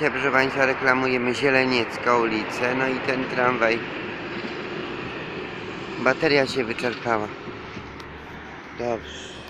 dzisiaj, proszę Państwa, reklamujemy Zieleniecka ulicę. No i ten tramwaj. Bateria się wyczerpała. Dobrze.